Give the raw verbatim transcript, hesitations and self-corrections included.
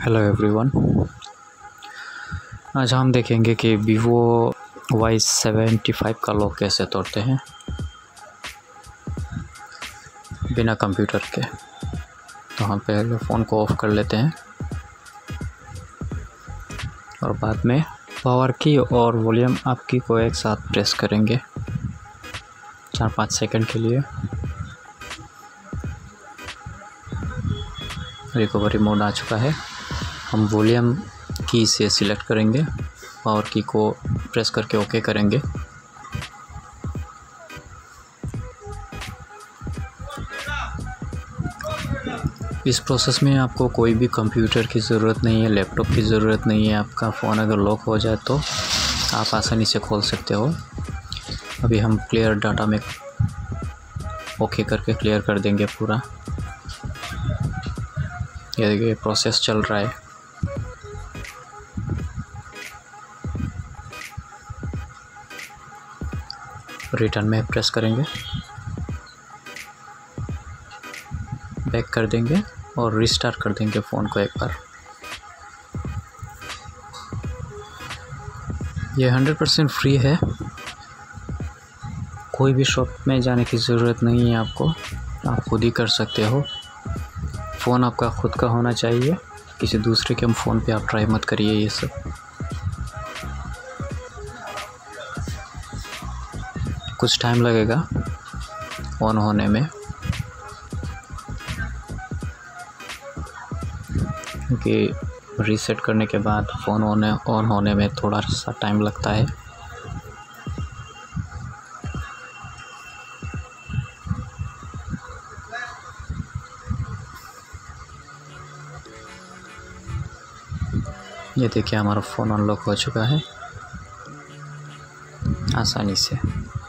Hello everyone. आज हम देखेंगे कि वीवो वाई सेवेंटी फाइव का लॉक कैसे तोड़ते हैं बिना कंप्यूटर के। तो हम पहले फ़ोन को ऑफ़ कर लेते हैं और बाद में पावर की और वॉल्यूम अप की को एक साथ प्रेस करेंगे चार पाँच सेकंड के लिए। रिकवरी मोड आ चुका है। हम वॉल्यूम की से सिलेक्ट करेंगे, पावर की को प्रेस करके ओके करेंगे। इस प्रोसेस में आपको कोई भी कंप्यूटर की ज़रूरत नहीं है, लैपटॉप की ज़रूरत नहीं है। आपका फ़ोन अगर लॉक हो जाए तो आप आसानी से खोल सकते हो। अभी हम क्लियर डाटा में ओके करके क्लियर कर देंगे पूरा। ये देखिए प्रोसेस चल रहा है। रिटर्न में प्रेस करेंगे, बैक कर देंगे और रिस्टार्ट कर देंगे फ़ोन को एक बार। ये हंड्रेड परसेंट फ्री है, कोई भी शॉप में जाने की ज़रूरत नहीं है आपको, आप खुद ही कर सकते हो। फ़ोन आपका खुद का होना चाहिए, किसी दूसरे के फ़ोन पे आप ट्राई मत करिए ये सब। कुछ टाइम लगेगा ऑन होने में, क्योंकि रीसेट करने के बाद फ़ोन होने ऑन होने में थोड़ा सा टाइम लगता है। ये देखिए हमारा फ़ोन अनलॉक हो चुका है आसानी से।